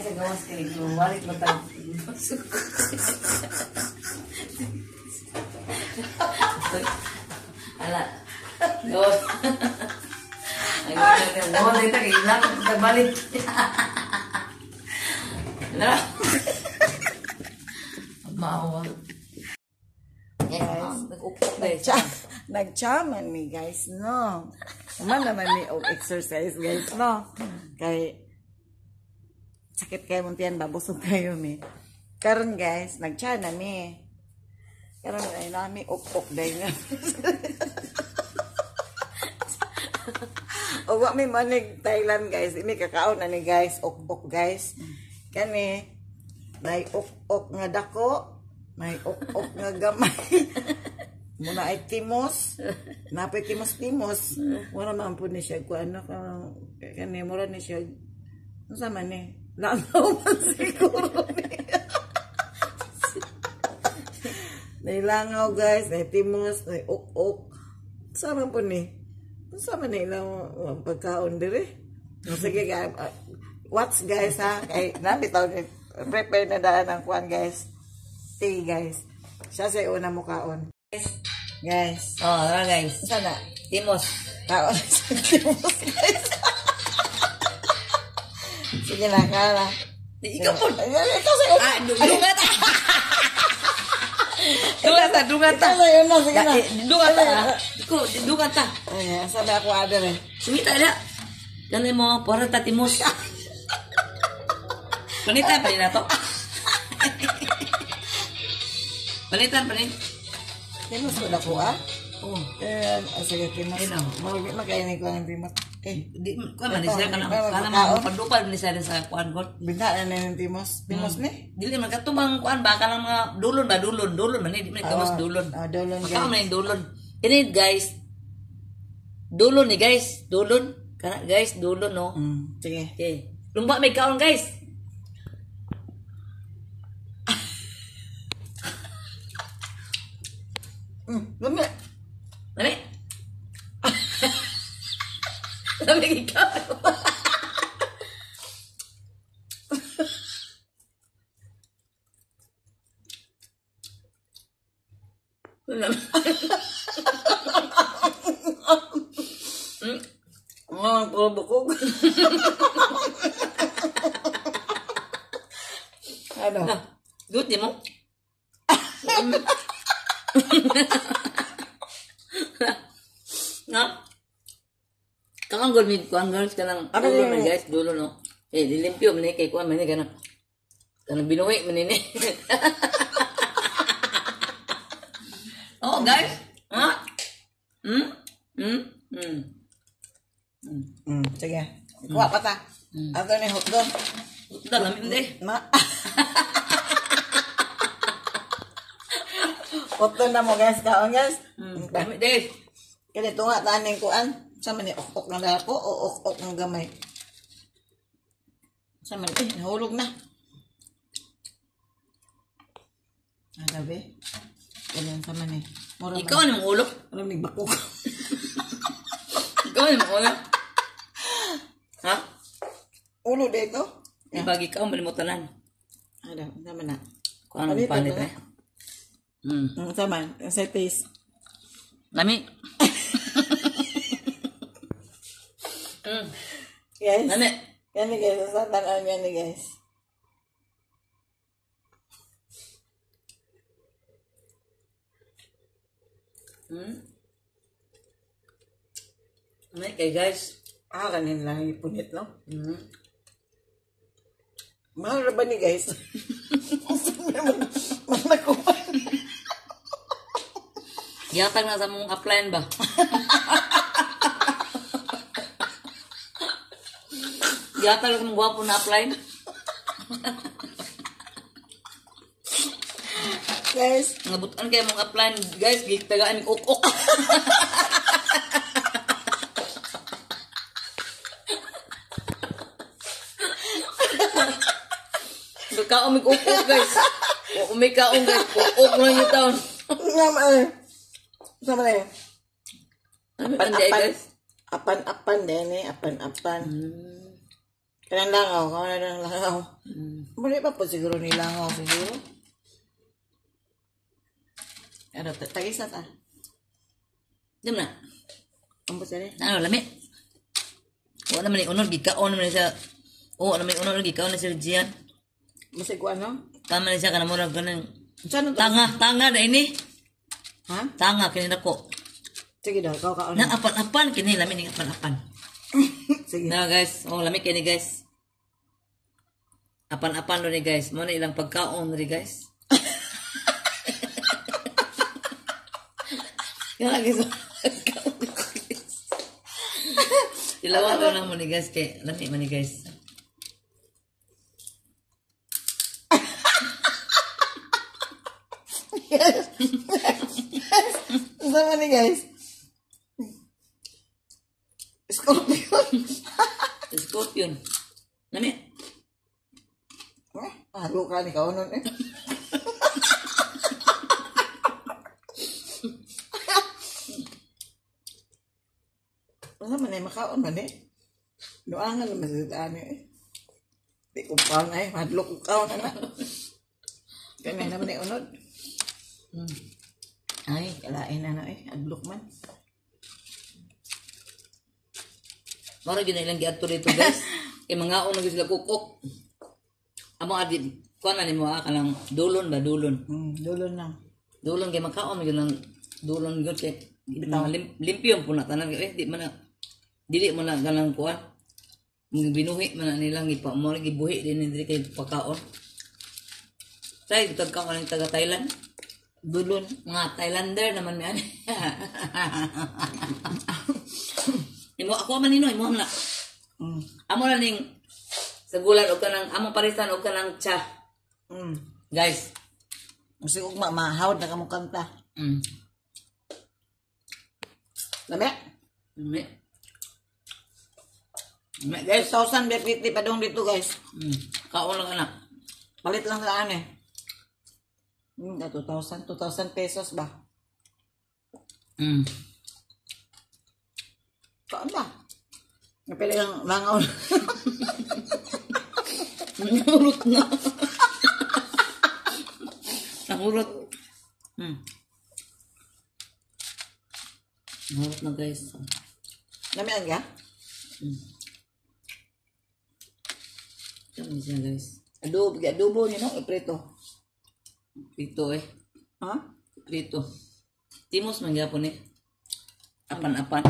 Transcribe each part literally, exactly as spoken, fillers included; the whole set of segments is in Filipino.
sa gawas kay balik mo tayo. Ala. Gawas. Ay, gawas na ito. Ilang balik. Ala. Maawa. Guys, nag-upok guys. Nag-chaman mi guys, no. Naman naman mi og exercise guys, no. Kay sakit kayo mong tiyan, babusog kayo mi. Karon guys, nag-chana mi. Karon ay nami upok day nga. O wa mi manig Thailand guys, imi kakaon na ni guys, upok guys. Kani may upok nga dako, may upok nga gamay. Muna ay timos, napay timos-timos. Wala man po ni siya, kung ano, kani, mura ni siya, ano sama ni? Langaw man siguro niya. Nailangaw guys, may timos, may ok-ok. Sama po ni. Ano sama ni ilang pagkaon dire? Sige guys, watch guys ha, kay nabitaw ni, prepare na daan ang kuhan guys. Tea guys. Siya sa una mo kaon. Guys. Oh, ara guys. Sana. Timos. Kaon sa timos guys. Sige na, kala. Ikaw po. Ikaw sa una. Ah, dungat. Dungat ta, dungat ta. Ikaw sa una, sige na. Dungat ta. Ikaw, dungat ta. Ay, sabi ako ada eh. Sumita na. Ganun mo, para ta timos. Panitan pa rin na to. Panitan pa rin. Timos ko na ko ah. Oo. Eh, sige, timos. Ayun o. Marugit magkainin ko ang timos. Eh, Di, kuan man siya kana kana mapadupal ni sa sa kuan ko. binta na ng timos. Timos ni? Dili man katubang kuan ba kanang mga dulon ba dulon, dulon man ni di man kamas dulon. Ah, dulon Maka man guys. yung dulon. Ini guys. Dulon ni guys, dulon. Kana guys, dulon no. Mm, sige. Okay. Lumba may kaon guys. Mm, lami. Lami. Lami ikaw. Lami. Hmm. Oh, puro bukog. Ano? Good di mo? No? Kanang gold mid kuan girls kanang Ano dulo yun? man guys, dulo no. Eh dilimpyo man ni kay kuan man ni kanang kanang binuwi man ni. Oh guys, ha? Hmm? Hmm? Hmm. Mm, sige. Kuha pa ta. Ato ni hotdog. Uta lami hindi. Ma. Hotdog na mo guys, kaon guys. Hmm. Lami di. Kaya ito nga taning kuan. Sama ni ok-ok na dako o ok-ok ng gamay. Sama ni, eh, nahulog na. Ada be. Ganyan sama ni. Mura Ikaw ang ulo. Ano ni bakok. Ikaw ang ulo. Ha? Ulo dito. Ibagi ka malimutanan. Ada, sama na. Kuan ang Panit panit na. eh. Hmm. Mm, sama, sa taste. Lami. Hmm. Guys. Lami. Yan ni guys, sa tanan yan ni guys. Hmm. Lami kay guys. Ah, kanin lang ipunit, no? Hmm. Mahal na ba ni guys? Malakupan. Yatag na sa mong upline ba? Yatag na sa mong gwapo na upline? Guys, Ngabutan kayo mong upline, guys. Gigtagaan ng ok-ok. Nagkaon may ok-ok, guys. O may kaon, guys. Ok-ok lang yung taon. Sama eh. Sama na eh. Apan-apan. Apan-apan din eh. Apan-apan. Hmm. Kanang langaw, kanang langaw. Hmm. Muli pa po siguro ni langaw siguro. Ano, tagis na ta. Diyan na. Ang busa rin. Ano, lami. Oo naman yung unod, gikaon naman siya. Oo naman yung unod, gikaon na siya Gian. Masig ko ano? Tama na siya, kanamurag ka ng... Saan ito? Tanga, tanga na ini. Ha? Tanga, kinina ko. Sige daw, ikaw ka ano? Na apan-apan, kini, lami ni apan-apan. Sige. Na guys, oh, lami kini guys. Apan-apan doon ni guys. Mo na ilang pagkaon rin guys. Yan lagi sa pagkaon ni guys. Ilawa ko lang mo ni guys, kay lami man ni guys. Yes. Sama ni guys. Scorpion. Scorpion. Lami. Eh, halo ka ni kaunon eh. Ano man ay makaon man eh. Doangan naman sa ano eh. Di ko pa na eh. Madlok ko kaon na na. Kaya naman ay unod. Hmm. Ay, kalain na na eh. Adlok man. Mara gina ilang giadto dito guys. Kay mga unang sila kukok. Amo adi kuan na nimo ah kanang dulon ba dulon. Hmm, dulon na. Dulon kay makaon gyud lang dulon gyud kay bitaw lim, limpyo po na tanan eh di man na dili mo na ganang kuan. Mga binuhi man na nilang ipa mo gibuhi din diri kay pagkaon. Tay gitag ka man taga Thailand. Dulon mga Thailander naman mi ani. Imo ako man nino imo na. Mm. Amo na ning sa gulan og kanang among parisan og kanang cha. Mm. Guys. Kasi ug mamahawd na kamo kanta. Mm. Lami? Lami. Lami guys. two thousand fifty pa dong dito guys. Mm. Kaon lang anak. Palit lang sa ano eh. Hmm, two thousand, two thousand pesos ba? Mm. Kaon ba? Napili lang langaw. Nangurot na. Nangurot. Hmm. Nangurot na guys. Lamian ka? Hmm. Ito siya guys. Adobo, adobo niyo no, iprito. Prito eh. Ha? Prito. Timos man gyapon eh. Apan-apan.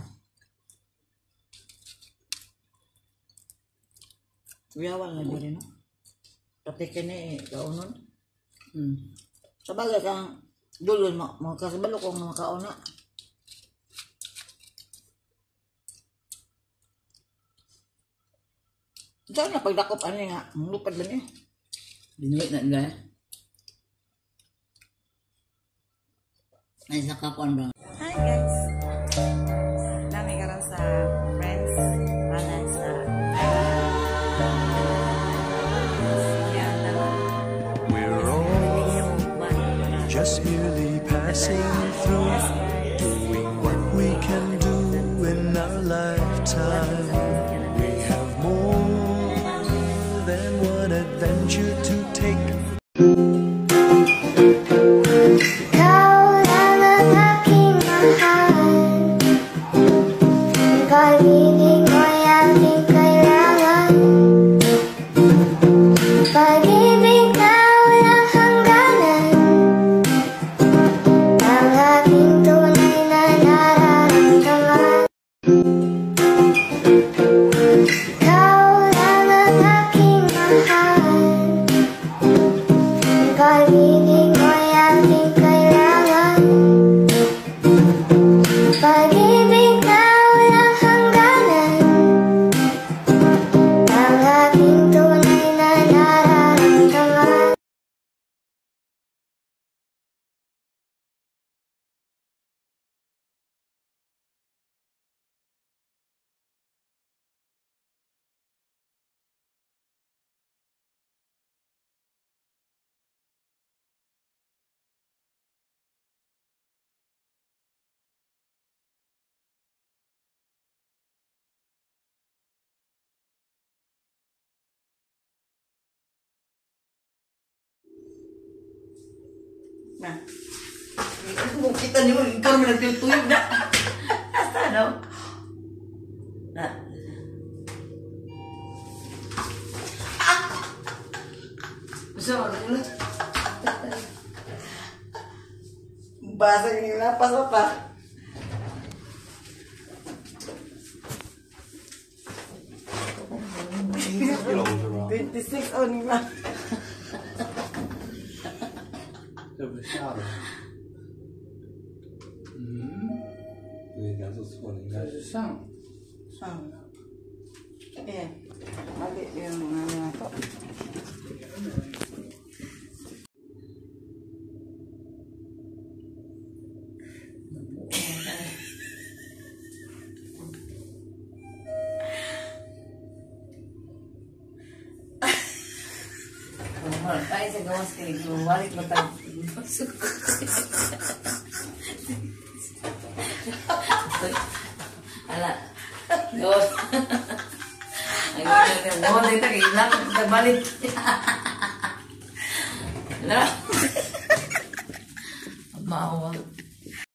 Uyawan na din no. Pati kini kaunon. Hmm. Sabagay kang dulon mo, mo kasabalo kong mga kauna. Saan na pagdakop ano nga, lupad lang eh. Binuwi na nila eh. Ay, sa kapuan ba? Hi guys! Dami ka lang sa friends, panan sa yan naman. We're all just merely passing through, doing what we can do in our lifetime. We have more than one adventure to take. Ikaw lang ang aking mahal. Pag-ibig mo'y aking kailangan. Pag-ibig na walang hangganan. Ang aking tunay Na. Kung kita niyo, ikaw naman nagtuyog na. Asa, no? Na. Gusto mo, ano yun? Basa yung lapas pa. twenty-six on nga. Över skärmen. Mm. Det är ganska skåning. Kanske sant. Ah. Eh, mali yung ano na to. Ay, sa gawas ka rin. Bumalik mo tayo. Ala. Gawas. Ay, gawas na ito. Kailangan ko tagbalik. Ala. Maawa.